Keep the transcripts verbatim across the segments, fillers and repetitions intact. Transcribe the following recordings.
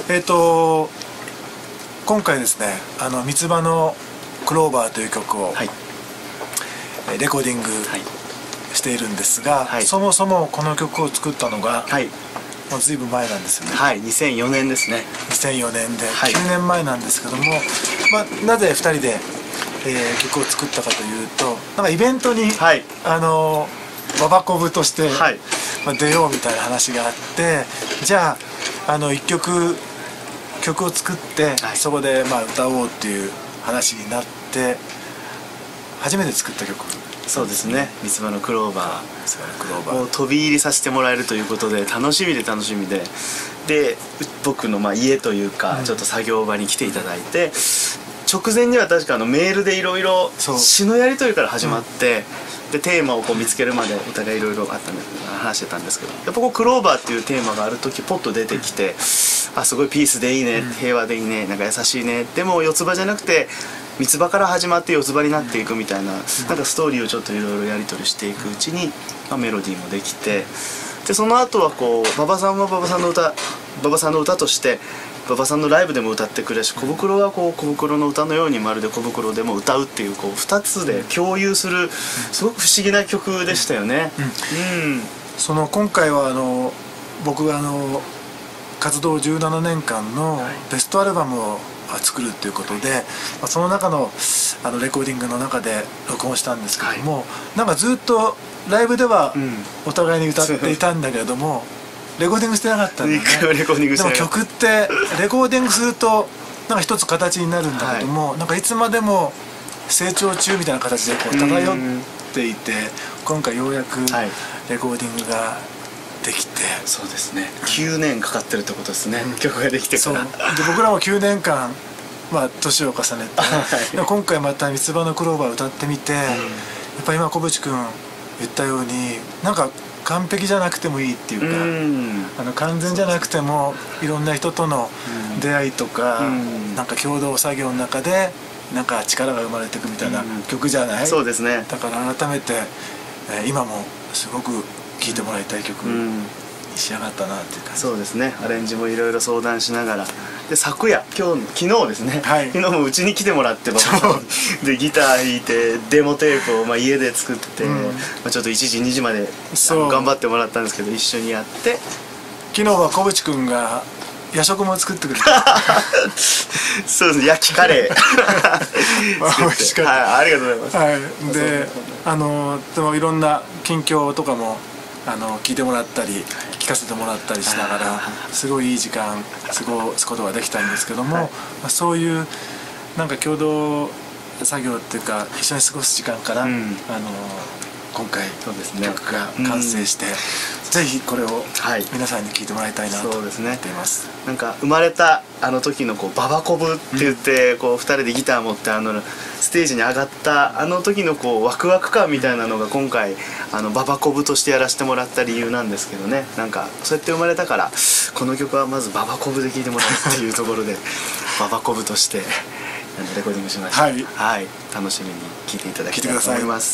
えっと今回ですね、あの三つ葉のクローバーという曲を、はい、レコーディングしているんですが、はい、そもそもこの曲を作ったのが、はい、もうずいぶん前なんですよね。 はい、にせんよねんですね。 にせんよねんで、はい、きゅうねんまえなんですけども、まあ、なぜふたりで、えー、曲を作ったかというと、なんかイベントに、はい、あのババコブとして、はい、まあ、出ようみたいな話があって、じゃあ、あのいっきょく曲を作って、はい、そこでまあ歌おうっていう話になって初めて作った曲。 そうですね、三つ葉のクローバーを飛び入りさせてもらえるということで楽しみで楽しみで、で僕のまあ家というか、うん、ちょっと作業場に来ていただいて、直前には確かあのメールでいろいろ詩のやり取りから始まって、うん、でテーマをこう見つけるまでお互いいろいろあったんで話してたんですけど、やっぱこうクローバーっていうテーマがある時ポッと出てきて、うん、あすごいピースでいいね、うん、平和でいいね、なんか優しいね、でも四つ葉じゃなくて三つ葉から始まって四つ葉になっていくみたいな、うん、なんかストーリーをちょっといろいろやり取りしていくうちに、まあ、メロディーもできて、でその後はこう馬場さんは馬場さんの歌馬場さんの歌として馬場さんのライブでも歌ってくれるし、小袋はこう小袋の歌のようにまるで小袋でも歌うっていう、こうふたつで共有するすごく不思議な曲でしたよね。うん、うん、 その今回はあの僕があの活動じゅうななねんかんのベストアルバムを作るっていうことで、まあ、その中のあのレコーディングの中で録音したんですけども、はい、なんかずっとライブではお互いに歌っていたんだけれども、うん、レコーディングしてなかったんだよね。でも曲ってレコーディングするとなんか一つ形になるんだけども、はい、なんかいつまでも成長中みたいな形でこう漂っていて、今回ようやくレコーディングができて、 そうですね、きゅうねんかかってるってことですね、うん、曲ができてから。で僕らもきゅうねんかん、まあ、年を重ねて、はい、今回また「三つ葉のクローバー」を歌ってみて、うん、やっぱり今小渕君言ったようになんか完璧じゃなくてもいいっていうか、うん、あの完全じゃなくてもいろんな人との出会いとか、うん、なんか共同作業の中でなんか力が生まれていくみたいな曲じゃない、うん、 そうですね。 だから改めて、えー、今もすごく聴いてもらいたい曲に仕上がったなっていう感じ。 そうですね、アレンジもいろいろ相談しながら、で昨夜今日昨日ですね、はい、昨日もうちに来てもらってでギター弾いてデモテープをまあ家で作って、うん、まあちょっといちじにじまで頑張ってもらったんですけど、一緒にやって、 昨日は小渕君が夜食も作ってくれたそうですね、焼きカレー美味しかった、 はい、ありがとうございます。 はい、であのでもいろんな近況とかもあの聞いてもらったり聞かせてもらったりしながらすごいいい時間過ごすことができたんですけども、はい、まあ、そういうなんか共同作業っていうか一緒に過ごす時間から、うん、あの今回曲が完成して、うん、ぜひこれを皆さんに聴いてもらいたいなと思っています。 なんか生まれたあの時のこうババコブって言って、うん、こうふたりでギター持ってあのステージに上がったあの時のこうワクワク感みたいなのが今回あのババコブとしてやらせてもらった理由なんですけどね。なんかそうやって生まれたからこの曲はまずババコブで聴いてもらうっていうところでババコブとしてレコーディングしました。はい、はい、楽しみに聴いていただきたいと思います。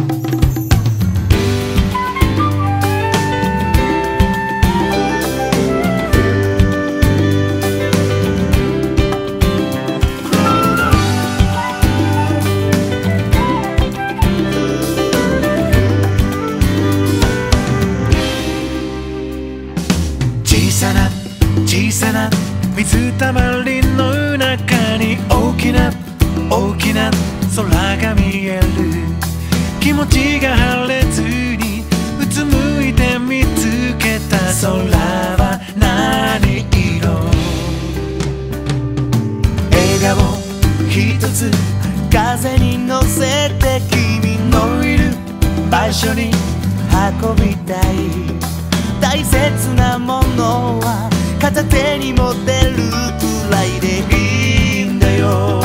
小さな水たまりの中に大きな大きな空が見える。気持ちが晴れずにうつむいて見つけた空は何色。笑顔一つ風に乗せて君のいる場所に運びたい。大切なものは片手に持てるくらいでいいんだよ。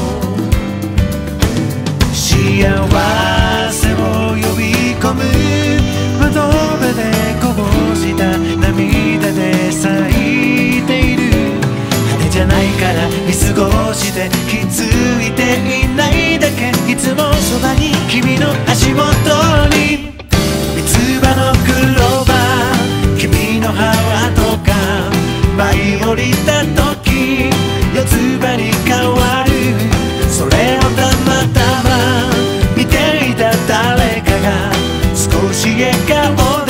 幸せを呼び込む窓辺でこぼした涙で咲いている。羽じゃないから見過ごして気づいていないだけ。いつもそばに君の足元に三つ葉のクローバー、君のハートが舞い降りたた時四つ葉に変わる、それをたまたま見ていた誰かが少し笑顔